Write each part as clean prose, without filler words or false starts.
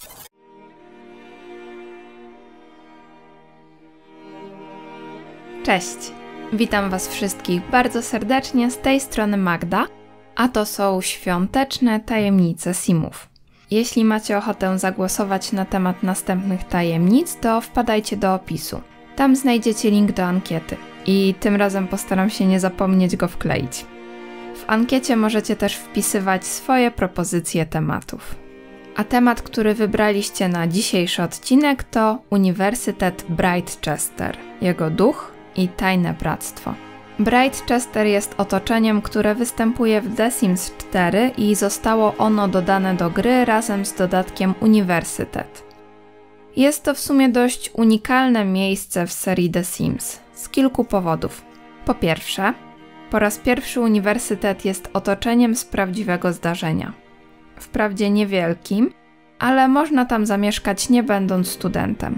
Cześć! Witam Was wszystkich bardzo serdecznie, z tej strony Magda, a to są świąteczne tajemnice Simów. Jeśli macie ochotę zagłosować na temat następnych tajemnic, to wpadajcie do opisu. Tam znajdziecie link do ankiety i tym razem postaram się nie zapomnieć go wkleić. W ankiecie możecie też wpisywać swoje propozycje tematów. A temat, który wybraliście na dzisiejszy odcinek, to Uniwersytet Brightchester, jego duch i tajne bractwo. Brightchester jest otoczeniem, które występuje w The Sims 4 i zostało ono dodane do gry razem z dodatkiem Uniwersytet. Jest to w sumie dość unikalne miejsce w serii The Sims z kilku powodów. Po pierwsze, po raz pierwszy uniwersytet jest otoczeniem z prawdziwego zdarzenia. Wprawdzie niewielkim, ale można tam zamieszkać nie będąc studentem.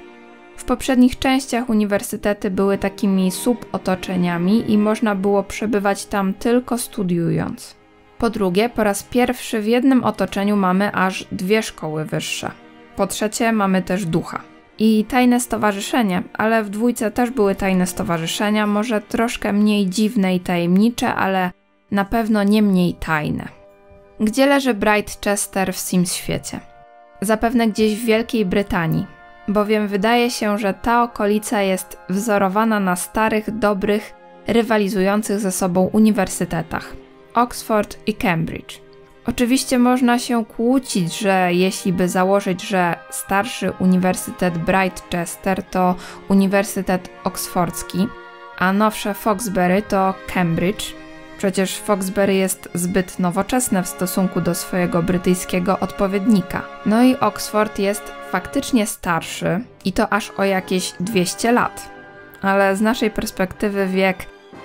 W poprzednich częściach uniwersytety były takimi subotoczeniami i można było przebywać tam tylko studiując. Po drugie, po raz pierwszy w jednym otoczeniu mamy aż 2 szkoły wyższe. Po trzecie, mamy też ducha. I tajne stowarzyszenie, ale w 2 też były tajne stowarzyszenia, może troszkę mniej dziwne i tajemnicze, ale na pewno nie mniej tajne. Gdzie leży Brightchester w Sims świecie? Zapewne gdzieś w Wielkiej Brytanii, bowiem wydaje się, że ta okolica jest wzorowana na starych, dobrych, rywalizujących ze sobą uniwersytetach Oxford i Cambridge. Oczywiście można się kłócić, że jeśli by założyć, że starszy Uniwersytet Brightchester to Uniwersytet Oksfordzki, a nowsze Foxbury to Cambridge. Przecież Foxbury jest zbyt nowoczesne w stosunku do swojego brytyjskiego odpowiednika. No i Oxford jest faktycznie starszy i to aż o jakieś 200 lat. Ale z naszej perspektywy wiek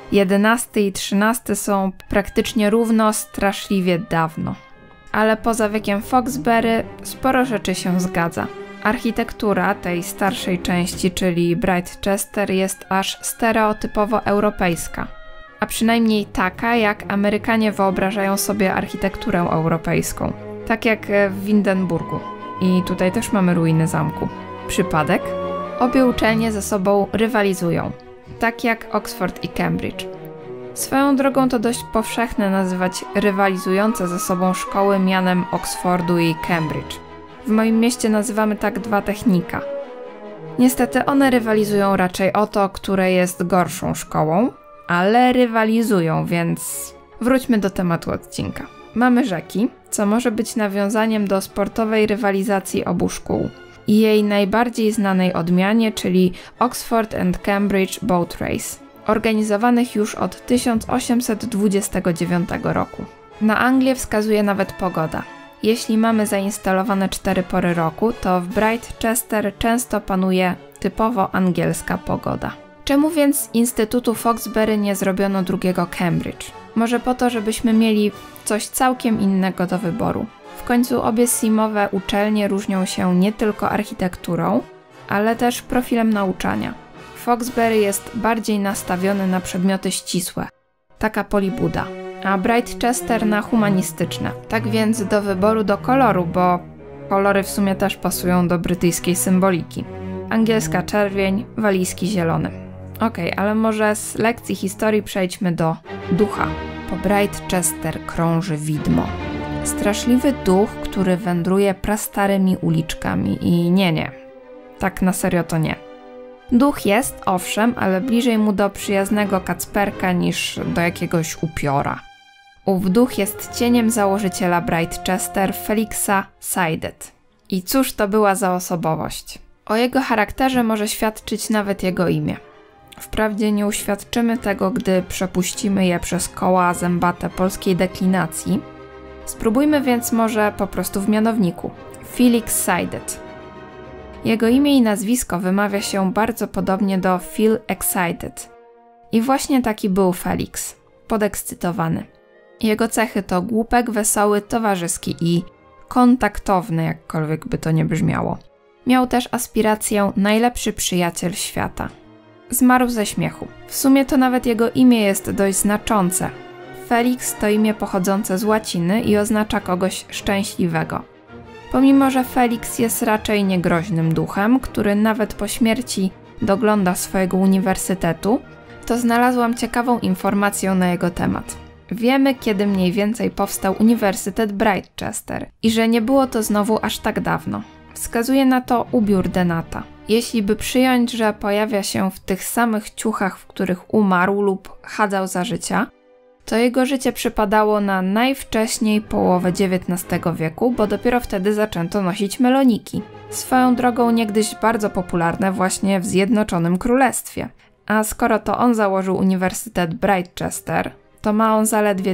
XI i XIII są praktycznie równo straszliwie dawno. Ale poza wiekiem Foxbury sporo rzeczy się zgadza. Architektura tej starszej części, czyli Brightchester, jest aż stereotypowo europejska. A przynajmniej taka, jak Amerykanie wyobrażają sobie architekturę europejską. Tak jak w Windenburgu. I tutaj też mamy ruiny zamku. Przypadek? Obie uczelnie ze sobą rywalizują. Tak jak Oxford i Cambridge. Swoją drogą to dość powszechne nazywać rywalizujące ze sobą szkoły mianem Oxfordu i Cambridge. W moim mieście nazywamy tak 2 technika. Niestety one rywalizują raczej o to, które jest gorszą szkołą, ale rywalizują, więc wróćmy do tematu odcinka. Mamy rzeki, co może być nawiązaniem do sportowej rywalizacji obu szkół i jej najbardziej znanej odmianie, czyli Oxford and Cambridge Boat Race, organizowanych już od 1829 roku. Na Anglię wskazuje nawet pogoda. Jeśli mamy zainstalowane 4 pory roku, to w Brightchester często panuje typowo angielska pogoda. Czemu więc z Instytutu Foxbury nie zrobiono drugiego Cambridge? Może po to, żebyśmy mieli coś całkiem innego do wyboru. W końcu obie simowe uczelnie różnią się nie tylko architekturą, ale też profilem nauczania. Foxbury jest bardziej nastawiony na przedmioty ścisłe, taka polibuda, a Brightchester na humanistyczne. Tak więc do wyboru do koloru, bo kolory w sumie też pasują do brytyjskiej symboliki. Angielska czerwień, walijski zielony. Okej, ale może z lekcji historii przejdźmy do ducha. Po Brightchester krąży widmo. Straszliwy duch, który wędruje prastarymi uliczkami i nie. Tak na serio to nie. Duch jest, owszem, ale bliżej mu do przyjaznego kacperka niż do jakiegoś upiora. Ów duch jest cieniem założyciela Brightchester, Felixa Sided. I cóż to była za osobowość? O jego charakterze może świadczyć nawet jego imię. Wprawdzie nie uświadczymy tego, gdy przepuścimy je przez koła zębate polskiej deklinacji. Spróbujmy więc może po prostu w mianowniku. Felix Sided. Jego imię i nazwisko wymawia się bardzo podobnie do Feel Excited. I właśnie taki był Felix. Podekscytowany. Jego cechy to głupek, wesoły, towarzyski i kontaktowny, jakkolwiek by to nie brzmiało. Miał też aspirację najlepszy przyjaciel świata. Zmarł ze śmiechu. W sumie to nawet jego imię jest dość znaczące. Felix to imię pochodzące z łaciny i oznacza kogoś szczęśliwego. Pomimo że Felix jest raczej niegroźnym duchem, który nawet po śmierci dogląda swojego uniwersytetu, to znalazłam ciekawą informację na jego temat. Wiemy, kiedy mniej więcej powstał Uniwersytet Brightchester i że nie było to znowu aż tak dawno. Wskazuje na to ubiór Denata. Jeśli by przyjąć, że pojawia się w tych samych ciuchach, w których umarł lub chadzał za życia, to jego życie przypadało na najwcześniej połowę XIX wieku, bo dopiero wtedy zaczęto nosić meloniki. Swoją drogą niegdyś bardzo popularne właśnie w Zjednoczonym Królestwie. A skoro to on założył Uniwersytet Brightchester, to ma on zaledwie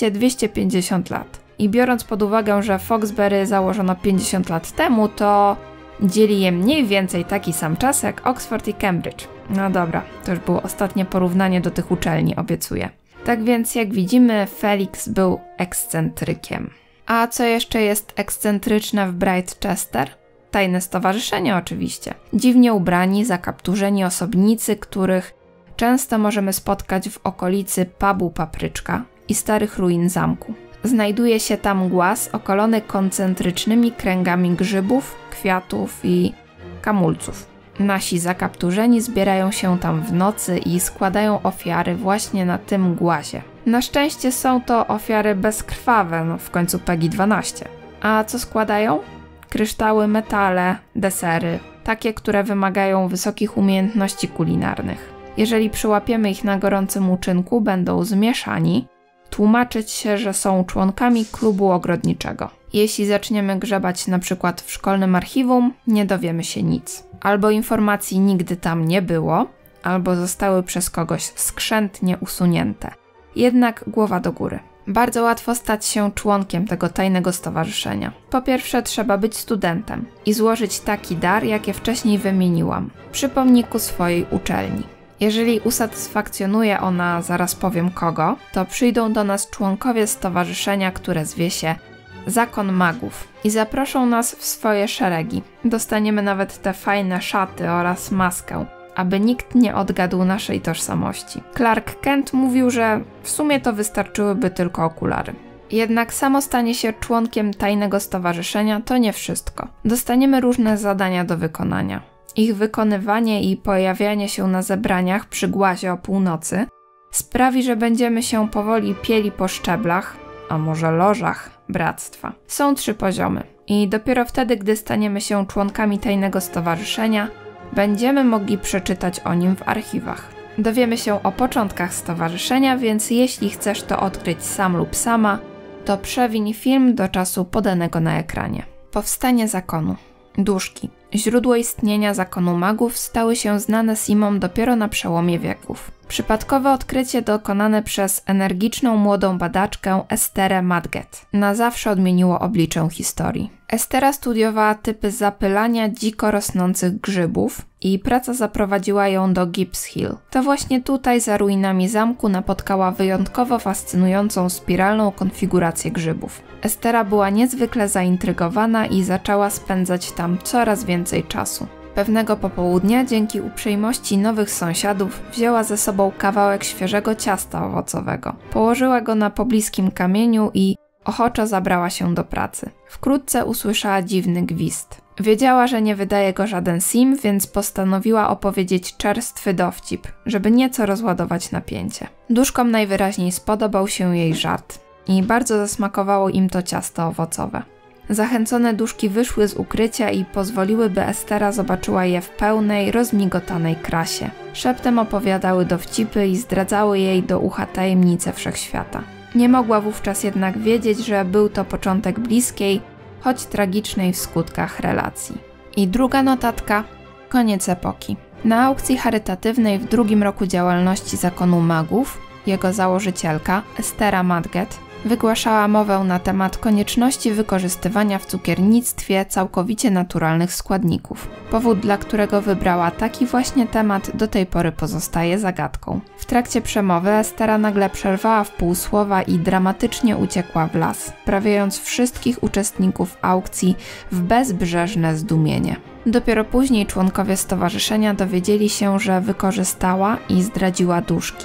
200-250 lat. I biorąc pod uwagę, że Foxbury założono 50 lat temu, to dzieli je mniej więcej taki sam czas jak Oxford i Cambridge. No dobra, to już było ostatnie porównanie do tych uczelni, obiecuję. Tak więc jak widzimy, Felix był ekscentrykiem. A co jeszcze jest ekscentryczne w Brightchester? Tajne stowarzyszenie oczywiście. Dziwnie ubrani, zakapturzeni osobnicy, których często możemy spotkać w okolicy pubu Papryczka i starych ruin zamku. Znajduje się tam głaz okolony koncentrycznymi kręgami grzybów, kwiatów i kamulców. Nasi zakapturzeni zbierają się tam w nocy i składają ofiary właśnie na tym głazie. Na szczęście są to ofiary bezkrwawe, w końcu PEGI 12. A co składają? Kryształy, metale, desery, takie, które wymagają wysokich umiejętności kulinarnych. Jeżeli przyłapiemy ich na gorącym uczynku, będą zmieszani, tłumaczyć się, że są członkami klubu ogrodniczego. Jeśli zaczniemy grzebać na przykład w szkolnym archiwum, nie dowiemy się nic. Albo informacji nigdy tam nie było, albo zostały przez kogoś skrzętnie usunięte. Jednak głowa do góry. Bardzo łatwo stać się członkiem tego tajnego stowarzyszenia. Po pierwsze trzeba być studentem i złożyć taki dar, jakie wcześniej wymieniłam, przy pomniku swojej uczelni. Jeżeli usatysfakcjonuje ona, zaraz powiem kogo, to przyjdą do nas członkowie stowarzyszenia, które zwie się Zakon Magów i zaproszą nas w swoje szeregi. Dostaniemy nawet te fajne szaty oraz maskę, aby nikt nie odgadł naszej tożsamości. Clark Kent mówił, że w sumie to wystarczyłyby tylko okulary. Jednak samo stanie się członkiem tajnego stowarzyszenia to nie wszystko. Dostaniemy różne zadania do wykonania. Ich wykonywanie i pojawianie się na zebraniach przy głazie o północy sprawi, że będziemy się powoli pieli po szczeblach, a może lożach bractwa. Są 3 poziomy i dopiero wtedy, gdy staniemy się członkami tajnego stowarzyszenia, będziemy mogli przeczytać o nim w archiwach. Dowiemy się o początkach stowarzyszenia, więc jeśli chcesz to odkryć sam lub sama, to przewiń film do czasu podanego na ekranie. Powstanie zakonu. Duszki. Źródło istnienia zakonu magów stały się znane Simom dopiero na przełomie wieków. Przypadkowe odkrycie dokonane przez energiczną młodą badaczkę Esterę Madget na zawsze odmieniło oblicze historii. Estera studiowała typy zapylania dziko rosnących grzybów i praca zaprowadziła ją do Gibbs Hill. To właśnie tutaj za ruinami zamku napotkała wyjątkowo fascynującą spiralną konfigurację grzybów. Estera była niezwykle zaintrygowana i zaczęła spędzać tam coraz więcej czasu. Pewnego popołudnia, dzięki uprzejmości nowych sąsiadów, wzięła ze sobą kawałek świeżego ciasta owocowego. Położyła go na pobliskim kamieniu i ochoczo zabrała się do pracy. Wkrótce usłyszała dziwny gwizd. Wiedziała, że nie wydaje go żaden Sim, więc postanowiła opowiedzieć czerstwy dowcip, żeby nieco rozładować napięcie. Duszkom najwyraźniej spodobał się jej żart i bardzo zasmakowało im to ciasto owocowe. Zachęcone duszki wyszły z ukrycia i pozwoliły, by Estera zobaczyła je w pełnej, rozmigotanej krasie. Szeptem opowiadały dowcipy i zdradzały jej do ucha tajemnice wszechświata. Nie mogła wówczas jednak wiedzieć, że był to początek bliskiej, choć tragicznej w skutkach relacji. I druga notatka. Koniec epoki. Na aukcji charytatywnej w 2. roku działalności Zakonu Magów jego założycielka, Estera Madget, wygłaszała mowę na temat konieczności wykorzystywania w cukiernictwie całkowicie naturalnych składników. Powód, dla którego wybrała taki właśnie temat, do tej pory pozostaje zagadką. W trakcie przemowy Estera nagle przerwała w pół słowa i dramatycznie uciekła w las, wprawiając wszystkich uczestników aukcji w bezbrzeżne zdumienie. Dopiero później członkowie stowarzyszenia dowiedzieli się, że wykorzystała i zdradziła duszki.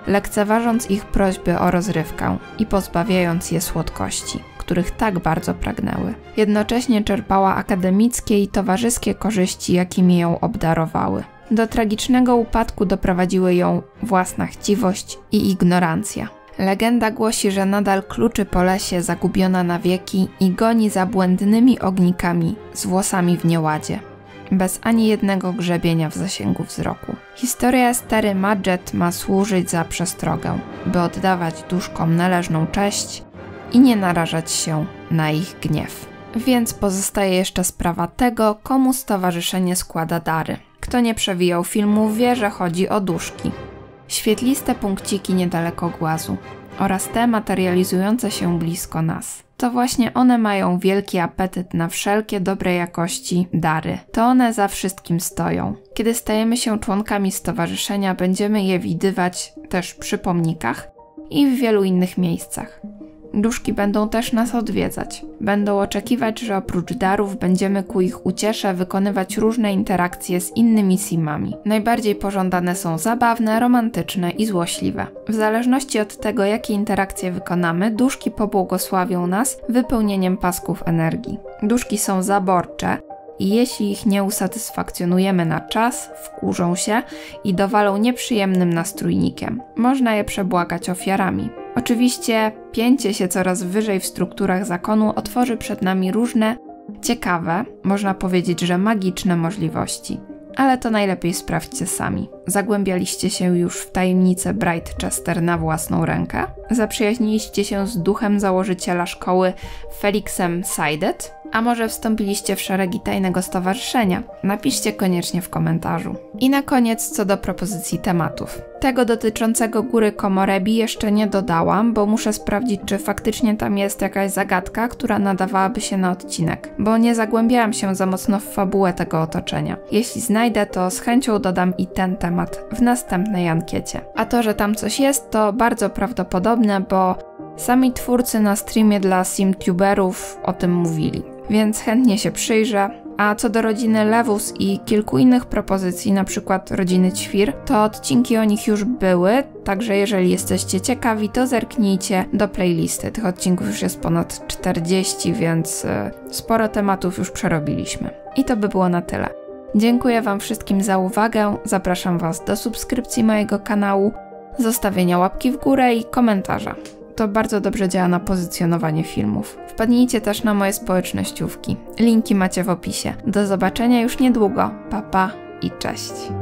lekceważąc ich prośby o rozrywkę i pozbawiając je słodkości, których tak bardzo pragnęły. Jednocześnie czerpała akademickie i towarzyskie korzyści, jakimi ją obdarowały. Do tragicznego upadku doprowadziły ją własna chciwość i ignorancja. Legenda głosi, że nadal kluczy po lesie zagubiona na wieki i goni za błędnymi ognikami z włosami w nieładzie, bez ani jednego grzebienia w zasięgu wzroku. Historia Estery Madget ma służyć za przestrogę, by oddawać duszkom należną cześć i nie narażać się na ich gniew. Więc pozostaje jeszcze sprawa tego, komu stowarzyszenie składa dary. Kto nie przewijał filmu, wie, że chodzi o duszki. Świetliste punkciki niedaleko głazu oraz te materializujące się blisko nas. To właśnie one mają wielki apetyt na wszelkie dobrej jakości dary. To one za wszystkim stoją. Kiedy stajemy się członkami stowarzyszenia, będziemy je widywać też przy pomnikach i w wielu innych miejscach. Duszki będą też nas odwiedzać. Będą oczekiwać, że oprócz darów będziemy ku ich uciesze wykonywać różne interakcje z innymi simami. Najbardziej pożądane są zabawne, romantyczne i złośliwe. W zależności od tego, jakie interakcje wykonamy, duszki pobłogosławią nas wypełnieniem pasków energii. Duszki są zaborcze i jeśli ich nie usatysfakcjonujemy na czas, wkurzą się i dowalą nieprzyjemnym nastrójnikiem. Można je przebłagać ofiarami. Oczywiście pięcie się coraz wyżej w strukturach zakonu otworzy przed nami różne ciekawe, można powiedzieć, że magiczne możliwości. Ale to najlepiej sprawdźcie sami. Zagłębialiście się już w tajemnicę Brightchester na własną rękę? Zaprzyjaźniliście się z duchem założyciela szkoły Felixem Seidet? A może wstąpiliście w szeregi tajnego stowarzyszenia? Napiszcie koniecznie w komentarzu. I na koniec co do propozycji tematów. Tego dotyczącego góry Komorebi jeszcze nie dodałam, bo muszę sprawdzić, czy faktycznie tam jest jakaś zagadka, która nadawałaby się na odcinek, bo nie zagłębiałam się za mocno w fabułę tego otoczenia. Jeśli znajdę, to z chęcią dodam i ten temat w następnej ankiecie. A to, że tam coś jest, to bardzo prawdopodobne, bo sami twórcy na streamie dla simtuberów o tym mówili. Więc chętnie się przyjrzę. A co do rodziny Lewus i kilku innych propozycji, np. rodziny Ćwir, to odcinki o nich już były, także jeżeli jesteście ciekawi, to zerknijcie do playlisty. Tych odcinków już jest ponad 40, więc sporo tematów już przerobiliśmy. I to by było na tyle. Dziękuję Wam wszystkim za uwagę, zapraszam Was do subskrypcji mojego kanału, zostawienia łapki w górę i komentarza. To bardzo dobrze działa na pozycjonowanie filmów. Wpadnijcie też na moje społecznościówki. Linki macie w opisie. Do zobaczenia już niedługo. Pa, pa i cześć!